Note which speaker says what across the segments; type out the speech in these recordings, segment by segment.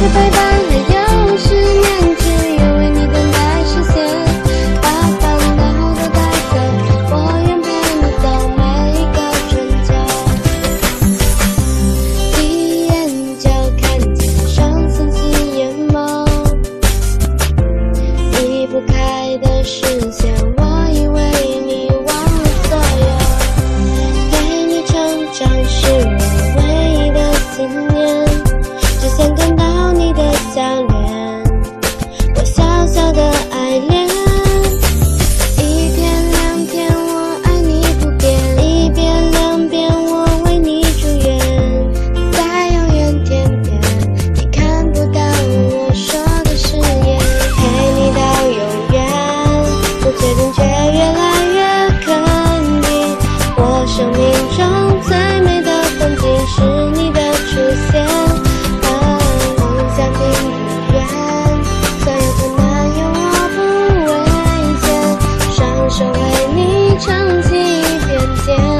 Speaker 1: 是陪伴，还有失眠，只愿为你等待实现。把烦恼都带走，我愿陪你走每一个春秋。一眼就看见双层星眼眸，离不开的视线，我以为你忘了所有。陪你成长是我唯一的信念，只想看到你的笑脸，我小小的爱恋。一遍两遍我爱你不变，一遍两遍我为你住院，在遥远天边，你看不到我说的誓言。陪你到永远，不确定却越来越肯定，我生命中最美的风景是你的出现。梦想并不远，所有困难由我不危险，双手为你撑起边界。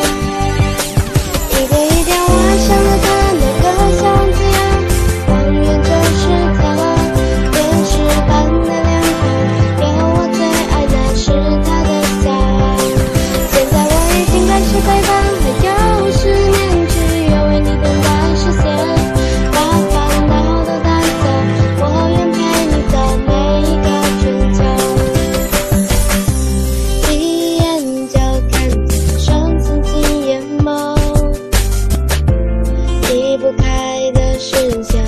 Speaker 1: 一点一点我想了它那个小字眼，望远就是它了，天使般的脸庞，有我最爱那是他的笑。现在我已经开始陪伴，还有失眠，只愿为你等待实现。把烦恼都带走，我愿陪你走每一个春秋。一眼就看见双层星眼眸，离不开的视线。